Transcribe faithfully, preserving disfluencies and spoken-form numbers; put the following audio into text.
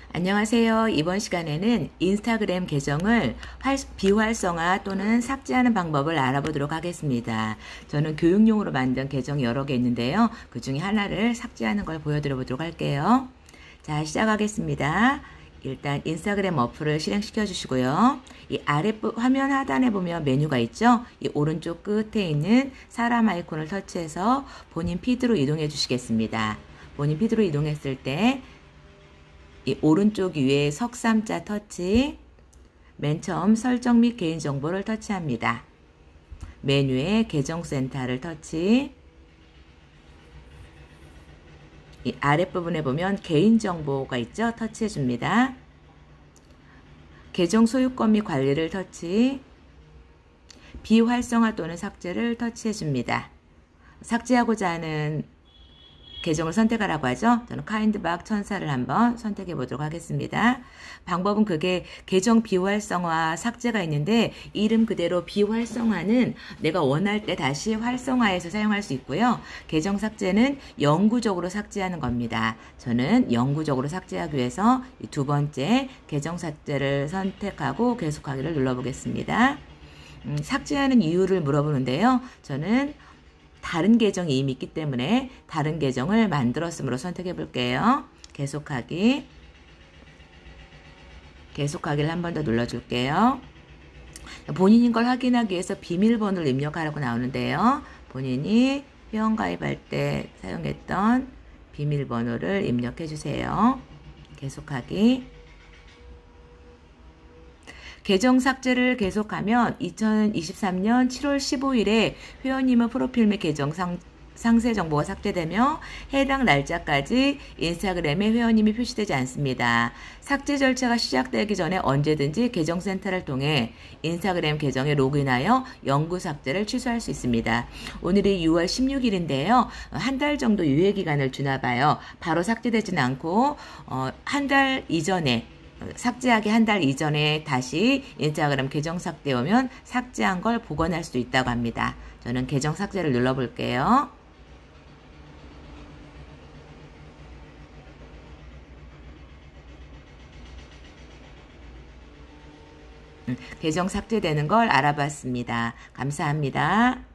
안녕하세요. 이번 시간에는 인스타그램 계정을 활, 비활성화 또는 삭제하는 방법을 알아보도록 하겠습니다. 저는 교육용으로 만든 계정이 여러 개 있는데요. 그 중에 하나를 삭제하는 걸 보여드려 보도록 할게요. 자, 시작하겠습니다. 일단 인스타그램 어플을 실행시켜 주시고요. 이 아랫부 화면 하단에 보면 메뉴가 있죠. 이 오른쪽 끝에 있는 사람 아이콘을 터치해서 본인 피드로 이동해 주시겠습니다. 본인 피드로 이동했을 때 이 오른쪽 위에 석삼자 터치, 맨 처음 설정 및 개인정보를 터치합니다. 메뉴에 계정센터를 터치, 이 아랫부분에 보면 개인정보가 있죠. 터치해 줍니다. 계정 소유권 및 관리를 터치, 비활성화 또는 삭제를 터치해 줍니다. 삭제하고자 하는 계정을 선택하라고 하죠. 저는 카인드박 천사를 한번 선택해 보도록 하겠습니다. 방법은 그게 계정 비활성화 삭제가 있는데 이름 그대로 비활성화는 내가 원할 때 다시 활성화해서 사용할 수 있고요. 계정 삭제는 영구적으로 삭제하는 겁니다. 저는 영구적으로 삭제하기 위해서 두 번째 계정 삭제를 선택하고 계속하기를 눌러보겠습니다. 음, 삭제하는 이유를 물어보는데요. 저는 다른 계정이 이미 있기 때문에 다른 계정을 만들었으므로 선택해 볼게요. 계속하기. 계속하기를 한 번 더 눌러줄게요. 본인인 걸 확인하기 위해서 비밀번호를 입력하라고 나오는데요. 본인이 회원가입할 때 사용했던 비밀번호를 입력해 주세요. 계속하기. 계정 삭제를 계속하면 이천이십삼 년 칠월 십오일에 회원님의 프로필 및 계정 상, 상세 정보가 삭제되며 해당 날짜까지 인스타그램에 회원님이 표시되지 않습니다. 삭제 절차가 시작되기 전에 언제든지 계정센터를 통해 인스타그램 계정에 로그인하여 영구 삭제를 취소할 수 있습니다. 오늘이 유월 십육일인데요. 한 달 정도 유예기간을 주나 봐요. 바로 삭제되지는 않고 어, 한 달 이전에 삭제하기 한 달 이전에 다시 인스타그램 계정 삭제오면 삭제한 걸 복원할 수 있다고 합니다. 저는 계정 삭제를 눌러볼게요. 계정 삭제되는 걸 알아봤습니다. 감사합니다.